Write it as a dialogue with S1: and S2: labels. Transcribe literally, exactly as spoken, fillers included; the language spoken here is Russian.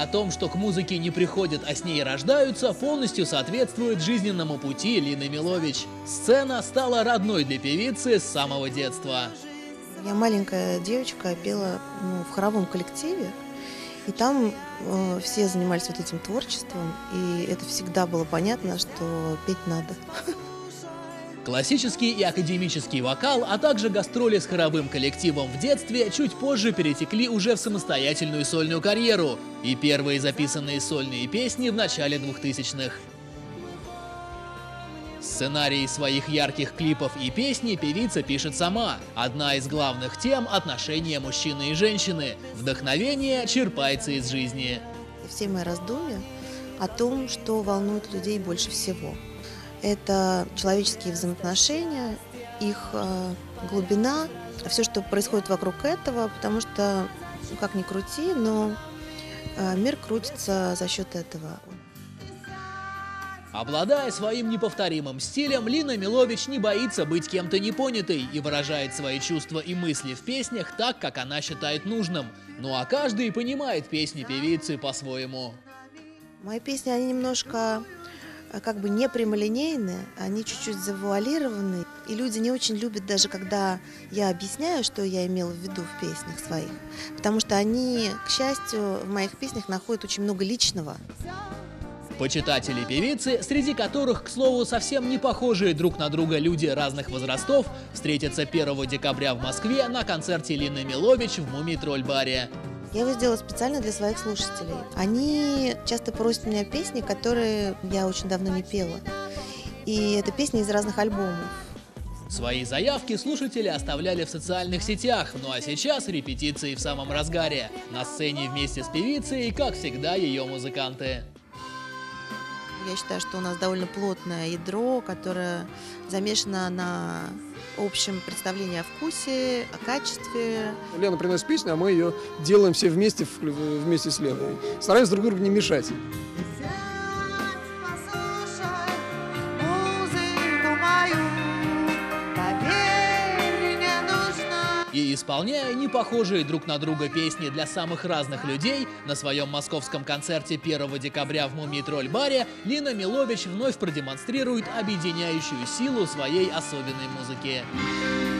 S1: о том, что к музыке не приходят, а с ней рождаются, полностью соответствует жизненному пути Лины Милович. Сцена стала родной для певицы с самого детства.
S2: Я маленькая девочка, пела ну, в хоровом коллективе, и там э, все занимались вот этим творчеством, и это всегда было понятно, что петь надо.
S1: Классический и академический вокал, а также гастроли с хоровым коллективом в детстве чуть позже перетекли уже в самостоятельную сольную карьеру и первые записанные сольные песни в начале двухтысячных. Сценарии своих ярких клипов и песни певица пишет сама. Одна из главных тем – отношения мужчины и женщины. Вдохновение черпается из жизни.
S2: Все мои раздумья о том, что волнует людей больше всего. Это человеческие взаимоотношения, их э, глубина, все, что происходит вокруг этого, потому что, ну, как ни крути, но э, мир крутится за счет этого.
S1: Обладая своим неповторимым стилем, Лина Милович не боится быть кем-то непонятой и выражает свои чувства и мысли в песнях так, как она считает нужным. Ну а каждый понимает песни певицы по-своему.
S2: Мои песни, они немножко как бы не прямолинейные, они чуть-чуть завуалированы. И люди не очень любят даже, когда я объясняю, что я имела в виду в песнях своих. Потому что они, к счастью, в моих песнях находят очень много личного.
S1: Почитатели певицы, среди которых, к слову, совсем не похожие друг на друга люди разных возрастов, встретятся первого декабря в Москве на концерте Лины Милович в Мумий-тролль-баре.
S2: Я его сделала специально для своих слушателей. Они часто просят меня песни, которые я очень давно не пела. И это песни из разных альбомов.
S1: Свои заявки слушатели оставляли в социальных сетях, ну а сейчас репетиции в самом разгаре. На сцене вместе с певицей, как всегда, ее музыканты.
S2: Я считаю, что у нас довольно плотное ядро, которое замешано на общем представлении о вкусе, о качестве.
S3: Лена приносит песню, а мы ее делаем все вместе, вместе с Леной. Стараемся друг другу не мешать.
S1: И исполняя непохожие друг на друга песни для самых разных людей, на своем московском концерте первого декабря в Мумий-тролль-баре Лина Милович вновь продемонстрирует объединяющую силу своей особенной музыки.